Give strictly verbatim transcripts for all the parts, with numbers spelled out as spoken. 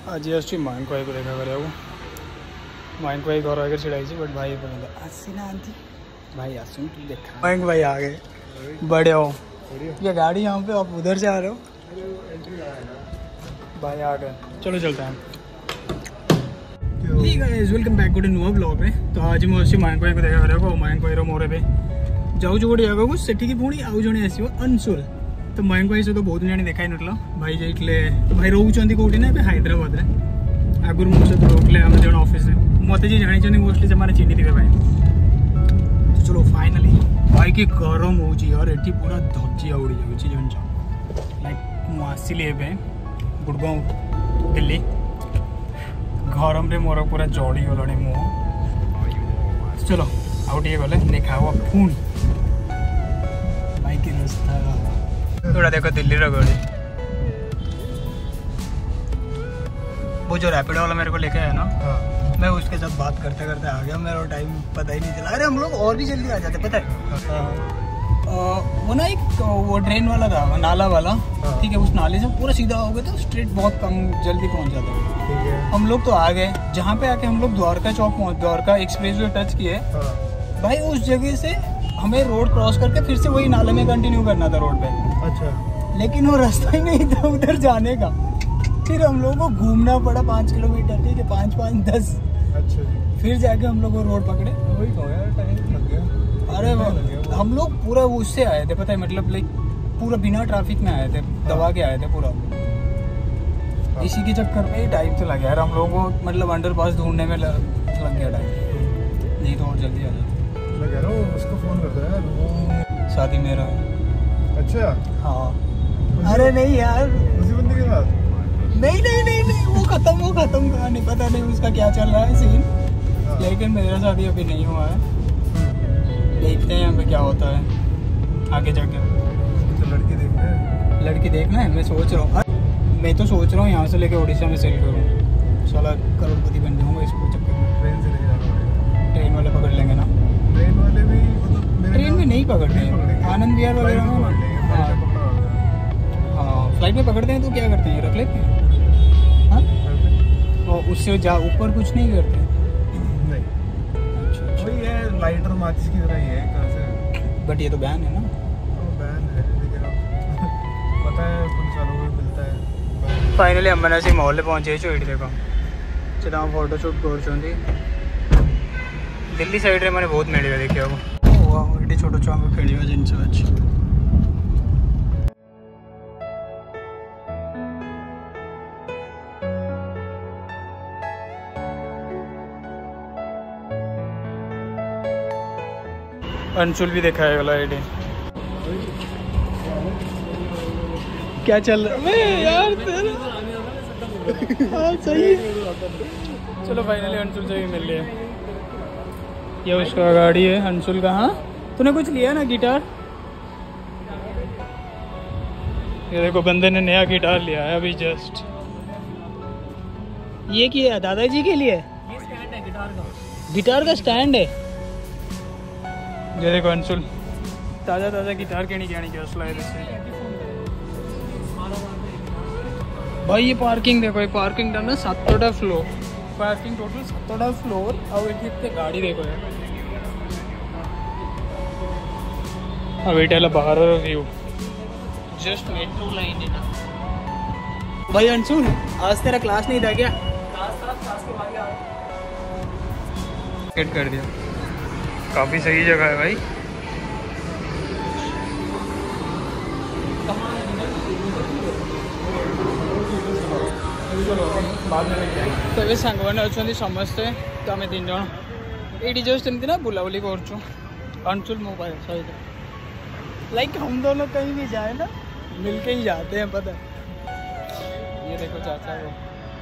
आज आसुची माइन को देखा करिया माइन को घर आगे छिड़ा बट भाई आसीना आंटी भाई आसू देखा माइन भाई आ गए बड़े हो ये गाड़ी यहाँ पे आप उधर से आ रहे हो भाई आ गए चलो चलते हैं। ठीक है वेलकम बैक गोटे नुआ ब्लॉग में तो आज मुझे माइन भाई को देखा करिया माइन भाई मोर ए जाऊँ गोटे जगह सेठिकी पुणी आउ जड़े आसो अंशुल तो माइन भाई सहित बहुत जाने देखा ना भाई जाइए भाई रोचे कौटी ना हैदराबाद में आगुरी मो सहित रोकले आम जन ऑफिस मत जी जानी मोस्टली से चिन्ह थे भाई तो चलो फाइनाली भाई की गरम हो यार ये पूरा धजिया उड़ी जाऊँगी जान लाइक मुझे ए गुड़गांव दिल्ली गरम मोर पूरा जड़ी गला मुँह चलो आउ टे गले देखा पुणी बाइक रास्ता थोड़ा देखो दिल्ली गाड़ी वो जो रैपिडो वाला मेरे को लेके आया ना हाँ। मैं उसके साथ बात करते करते आ गया मेरा टाइम पता ही नहीं चला। अरे हम लोग और भी जल्दी आ जाते पता है हाँ। वो ना एक वो ट्रेन वाला था नाला वाला हाँ। ठीक है उस नाले से पूरा सीधा हो गया तो स्ट्रेट बहुत कम जल्दी पहुंच जाता। हम लोग तो आ गए जहाँ पे आके हम लोग द्वारका चौक पहुँच द्वारका एक्सप्रेस वे टच किए हाँ। भाई उस जगह से हमें रोड क्रॉस करके फिर से वही नाले में कंटिन्यू करना था रोड पे। अच्छा लेकिन वो रास्ता ही नहीं था उधर जाने का फिर हम लोगों को घूमना पड़ा पाँच किलोमीटर ठीक है पाँच पाँच दस अच्छा फिर जाके हम लोग वो रोड पकड़े वही टाइम लग गया। अरे हम लोग पूरा उससे आए थे पता है मतलब लाइक पूरा बिना ट्रैफिक में आए थे दबा के आए थे पूरा हाँ। इसी के चक्कर में ही टाइम तो लग गया यार हम लोगों को मतलब अंडर पास ढूंढने में लग गया टाइम नहीं तो और जल्दी आ जाता। मैं कह रहा हूँ उसको फोन करता है वो शादी मेरा अच्छा हाँ अरे नहीं यार उसी बंदे के साथ नहीं नहीं नहीं नहीं वो खत्म वो खत्म कहानी पता नहीं उसका क्या चल रहा है सीन हाँ। लेकिन मेरा शादी अभी नहीं हुआ है देखते हैं यहाँ पे क्या होता है आगे जाके तो लड़की देखना है लड़की देखना है मैं सोच रहा हूँ मैं तो सोच रहा हूँ यहाँ से लेके उड़ीसा में सेल करूँ साला करोड़पति बन जाऊँगा इसको चक्कर में ट्रेन से लेके जाना ट्रेन वाले पकड़ लेंगे ना ट्रेन वाले भी मतलब ट्रेन में नहीं पकड़ते हैं आनंद विहार वगैरह हाँ हाँ फ्लाइट में पकड़ते हैं तो क्या करते हैं रख लेते हैं हाँ और उससे जा ऊपर कुछ नहीं करते नहीं अच्छा वही है लाइटर माचिस की तरह ही है एक तरह से बट ये तो बैन है ना बैन है लेकिन पता है पुलिस वालों को मिलता है। फाइनली हम से मॉल पहुंचे चोटी देखो चलो फोटो शूट कर दिल्ली साइड रे मैंने बहुत मेले देखा वो ये छोट छुआ खेल जिनस अच्छी अंशुल भी देखा है ये क्या चल रहा है यार तेरा हाँ सही चलो फाइनली अंशुल से भी मिल लिया ये उसका गाड़ी है अंशुल का। हाँ तूने कुछ लिया ना गिटार ये देखो बंदे ने नया गिटार लिया है अभी जस्ट ये किया दादाजी के लिए ये स्टैंड है गिटार का गिटार का स्टैंड है ये देखो अंशुल ताज़ा ताज़ा गिटार के नहीं क्या नहीं क्या स्लाइड से भाई ये पार्किंग देखो ये पार्किंग ना सातोटा फ्लोर पार्किंग टोटल सातोटा फ्लोर और इतने गाड़ी देखो यार अब ये बाहर व्यू जस्ट मेट्रो लाइन है ना भाई अंशुल आज तेरा क्लास नहीं था क्या क्लास था क्लास के बाद गेट कर दिया काफ़ी सही जगह है भाई तो ये सांग मैंने अच्छा समस्ते तो आम तीन जन ये जस्ट एमती ना बुलाबुली कर अंशुल मोबाइल सहित लाइक हम दोनों कहीं भी जाए ना मिलके ही जाते हैं पता है। ये देखो चाचा वो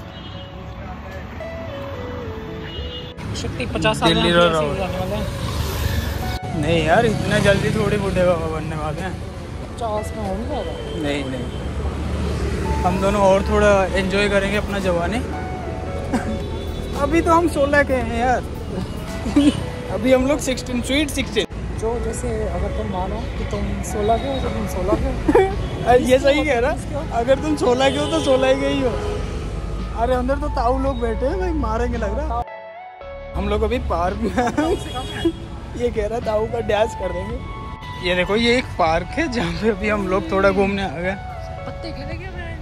पचास साल दिल्ली रो नहीं यार इतना जल्दी थोड़ी बूढ़े बाबा बनने वाले हैं पचास में हो जाएगा नहीं नहीं हम दोनों और थोड़ा एंजॉय करेंगे अपना जवानी अभी तो हम सोलह के हैं यार अभी हम लोग सिक्सटीन स्वीट सिक्सटीन जो जैसे अगर तुम मानो कि तुम सोलह के हो तो तुम सोलह के हो ये सही कह रहा अगर तुम सोलह के हो तो सोलह के ही हो अरे अंदर तो ताऊ लोग बैठे हैं भाई, मारेंगे लग रहा। हम लोग अभी पार्क में ये कह रहा ताऊ का डैश कर देंगे। ये देखो ये एक पार्क है जहाँ पे अभी हम लोग थोड़ा घूमने आ गए। पत्ते खेलेंगे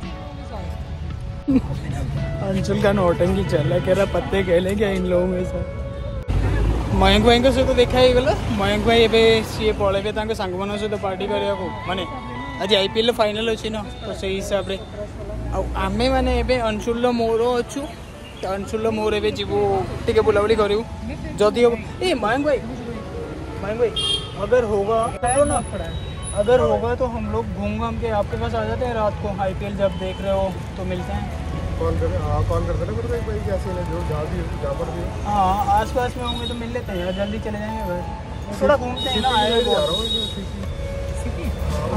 अंशुल का नौटंकी चल रहा है, कह रहा पत्ते खेलेंगे इन लोगों में से। मयंक भाई को सहित देखा ही गला। मयंक भाई एबे सी पळेबे तांके सांगमान सहित पार्टी करियाको माने आज आईपीएल फाइनल अच्छी ना, तो से हिसाब रे आमे माने एबे अंशुल मोर अच्छु। तो अंशुल मोर एबे जीवो टिके बुलाबुली करियो जदी ए मयंक भाई मयंक भाई अगर होगा तो ना, अगर होगा तो हम लोग घूम घाम के आपके पास आ जाते हैं रात को। आईपीएल जब देख रहे हो तो मिलते हैं। कॉल कर हाँ कॉल कर देना मेरे भाई, कैसे है जो जहाँ भी जहाँ पर भी। हाँ आस पास में होंगे तो मिल लेते हैं यार, जल्दी चले जाएंगे घर थोड़ा घूमते हैं ना। आए जा रहा हूँ सिटी,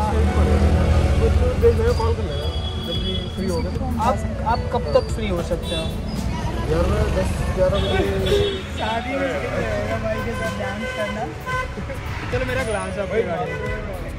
कॉल कर लेना जब भी फ्री हो गए। आप आप कब तक फ्री हो सकते हो? यार दस ग्यारह बजे शादी में रहेगा भाई के साथ डांस करना। चलो मेरा ग्लास आपकी गाड़ी।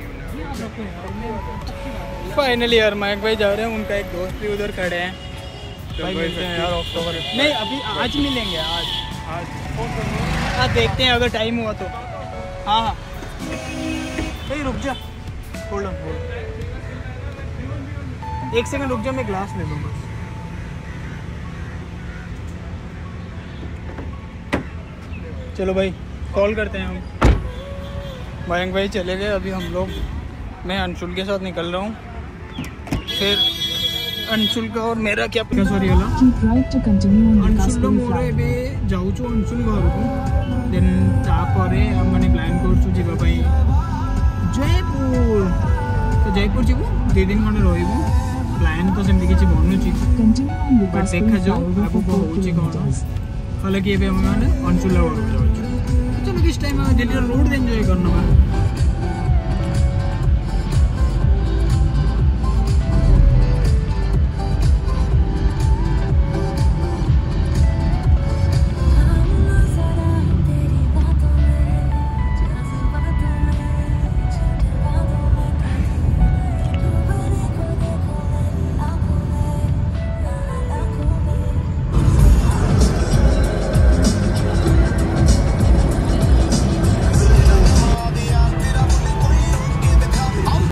फाइनली यार मयंक भाई जा रहे हैं, उनका एक दोस्त भी उधर खड़े हैं भाई। मिलते हैं यार अक्टूबर नहीं, अभी आज मिलेंगे। आज आज हाँ देखते हैं अगर टाइम हुआ तो। हाँ हाँ भाई रुक जा, होल्ड ऑन होल्ड एक सेकंड रुक जा, मैं ग्लास ले लूँगा। चलो भाई कॉल करते हैं हम। मयंक भाई चले गए, अभी हम लोग मैं अंशुल के साथ निकल रहा हूँ। फिर अंशुल का और मेरा क्या सॉरी वाला अंशुल मोर ए जाऊँ अंशुल घर को देन तापर मैंने प्लान कर जयपुर। तो जयपुर जीवु दु दिन खंडे रहिबु। प्लान तो सेमती किछि बनुछि बट देखा जाऊ आगु को होछि कोन। हालांकि एबे हम माने अंशुल घर जाउछु। चलो किस टाइम दिल्ली रोड एंजॉय करना।